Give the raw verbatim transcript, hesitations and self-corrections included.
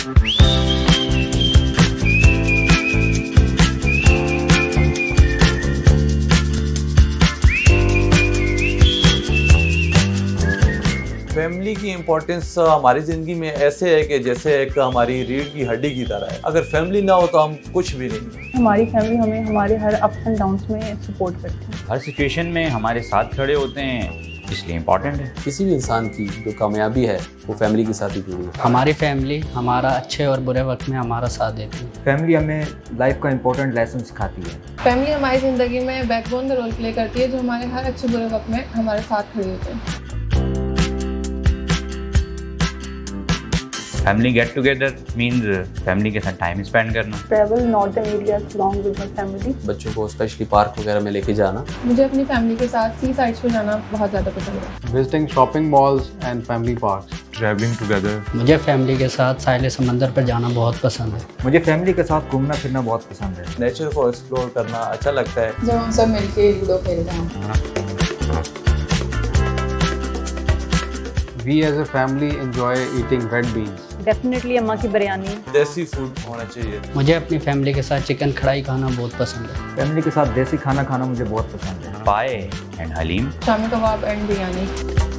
Family की importance हमारी ज़िंदगी में ऐसे है कि जैसे एक हमारी रीढ़ की हड्डी की तरह है। अगर फैमिली ना हो तो हम कुछ भी नहीं। हमारी फैमिली हमें हमारे हर अप्स एंड डाउन्स में सपोर्ट करती है, हर सिचुएशन में हमारे साथ खड़े होते हैं, इसलिए इम्पोर्टेंट है। किसी भी इंसान की जो कामयाबी है वो फैमिली के साथ ही जुड़ी है। हमारी फैमिली हमारा अच्छे और बुरे वक्त में हमारा साथ देती है। फैमिली हमें लाइफ का इम्पोर्टेंट लेसन सिखाती है। फैमिली हमारी ज़िंदगी में बैकबोन का रोल प्ले करती है, जो हमारे हर अच्छे बुरे वक्त में हमारे साथ खड़े होते हैं। Family get together means family के साथ टाइम स्पेंड करना। Travel northern areas long with my family. बच्चों को स्पेशली पार्क वगैरह में लेके जाना। मुझे अपनी फैमिली के साथ सी साइड्स पे जाना बहुत ज़्यादा पसंद है। Visiting shopping malls and family parks. Travelling together. मुझे फैमिली के साथ साहिल समंदर पर जाना बहुत पसंद है। मुझे फैमिली के साथ घूमना फिरना बहुत पसंद है। नेचर को एक्सप्लोर करना अच्छा लगता है। जब हम सब मिलके लूडो खेलते हैं। We as a family enjoy eating red beans. Definitely अम्मा की बिरयानी। देसी फूड होना चाहिए। मुझे अपनी फैमिली के साथ चिकन कढ़ाई खाना बहुत पसंद है। फैमिली के साथ देसी खाना खाना मुझे बहुत पसंद है। पाए एंड हलीम। शामी कबाब एंड बिरयानी।